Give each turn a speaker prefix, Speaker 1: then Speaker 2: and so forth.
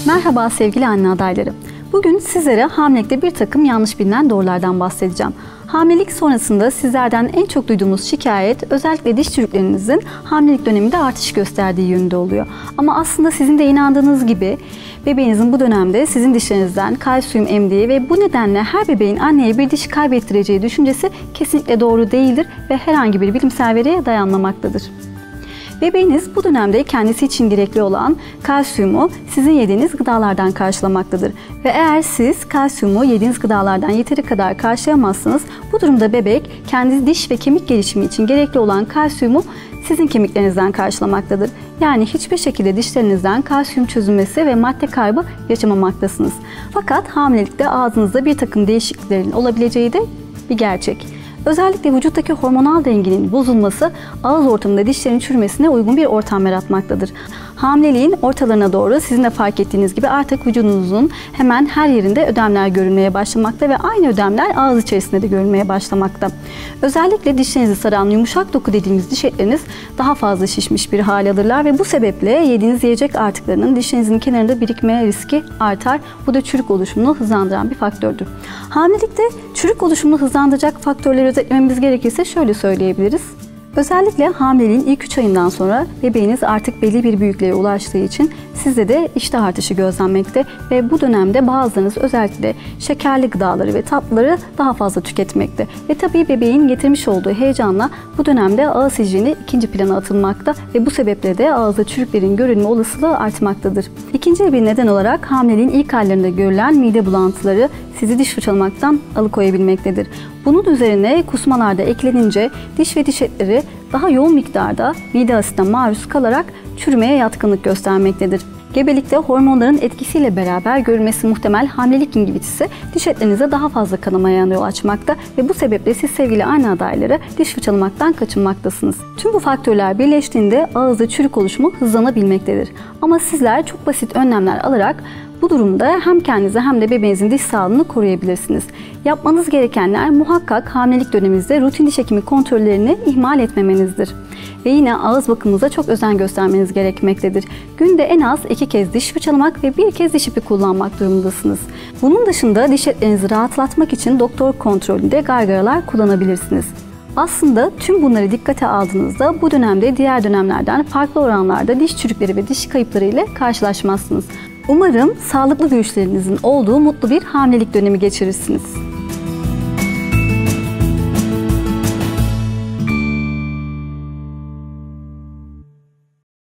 Speaker 1: Merhaba sevgili anne adayları. Bugün sizlere hamilelikte bir takım yanlış bilinen doğrulardan bahsedeceğim. Hamilelik sonrasında sizlerden en çok duyduğumuz şikayet özellikle diş çürüklerinizin hamilelik döneminde artış gösterdiği yönünde oluyor. Ama aslında sizin de inandığınız gibi bebeğinizin bu dönemde sizin dişlerinizden kalsiyum emdiği ve bu nedenle her bebeğin anneye bir diş kaybettireceği düşüncesi kesinlikle doğru değildir ve herhangi bir bilimsel veriye dayanmamaktadır. Bebeğiniz bu dönemde kendisi için gerekli olan kalsiyumu sizin yediğiniz gıdalardan karşılamaktadır. Ve eğer siz kalsiyumu yediğiniz gıdalardan yeteri kadar karşılayamazsınız, bu durumda bebek kendi diş ve kemik gelişimi için gerekli olan kalsiyumu sizin kemiklerinizden karşılamaktadır. Yani hiçbir şekilde dişlerinizden kalsiyum çözülmesi ve madde kaybı yaşamamaktasınız. Fakat hamilelikte ağzınızda bir takım değişikliklerin olabileceği de bir gerçek. Özellikle vücuttaki hormonal dengenin bozulması ağız ortamında dişlerin çürümesine uygun bir ortam yaratmaktadır. Hamileliğin ortalarına doğru sizin de fark ettiğiniz gibi artık vücudunuzun hemen her yerinde ödemler görülmeye başlamakta ve aynı ödemler ağız içerisinde de görülmeye başlamakta. Özellikle dişlerinizi saran yumuşak doku dediğimiz diş etleriniz daha fazla şişmiş bir hal alırlar ve bu sebeple yediğiniz yiyecek artıklarının dişlerinizin kenarında birikme riski artar. Bu da çürük oluşumunu hızlandıran bir faktördür. Hamilelikte çürük oluşumunu hızlandıracak faktörleri özetlememiz gerekirse şöyle söyleyebiliriz. Özellikle hamileliğin ilk 3 ayından sonra bebeğiniz artık belli bir büyüklüğe ulaştığı için sizde de iştah artışı gözlenmekte ve bu dönemde bazılarınız özellikle şekerli gıdaları ve tatlıları daha fazla tüketmekte. Ve tabii bebeğin getirmiş olduğu heyecanla bu dönemde ağız hijyeni ikinci plana atılmakta ve bu sebeple de ağızda çürüklerin görülme olasılığı artmaktadır. İkinci bir neden olarak hamileliğin ilk aylarında görülen mide bulantıları sizi diş fırçalamaktan alıkoyabilmektedir. Bunun üzerine kusmalar da eklenince diş ve diş etleri daha yoğun miktarda mide asitine maruz kalarak çürümeye yatkınlık göstermektedir. Gebelikte hormonların etkisiyle beraber görülmesi muhtemel hamilelik ingibitisi diş etlerinize daha fazla kanamaya yol açmakta ve bu sebeple siz sevgili anne adayları diş fırçalamaktan kaçınmaktasınız. Tüm bu faktörler birleştiğinde ağızda çürük oluşumu hızlanabilmektedir. Ama sizler çok basit önlemler alarak bu durumda hem kendinize hem de bebeğinizin diş sağlığını koruyabilirsiniz. Yapmanız gerekenler muhakkak hamilelik döneminizde rutin diş hekimi kontrollerini ihmal etmemenizdir. Ve yine ağız bakımınıza çok özen göstermeniz gerekmektedir. Günde en az 2 kez diş fırçalamak ve 1 kez diş ipi kullanmak durumundasınız. Bunun dışında diş etlerinizi rahatlatmak için doktor kontrolünde gargaralar kullanabilirsiniz. Aslında tüm bunları dikkate aldığınızda bu dönemde diğer dönemlerden farklı oranlarda diş çürükleri ve diş kayıpları ile karşılaşmazsınız. Umarım sağlıklı görüşlerinizin olduğu mutlu bir hamilelik dönemi geçirirsiniz.